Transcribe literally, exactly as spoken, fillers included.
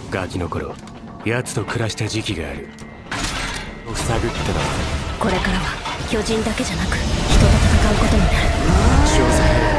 ガキの頃奴と暮らした時期がある。探ってた。 これからは巨人だけじゃなく人と戦うことになる。 詳細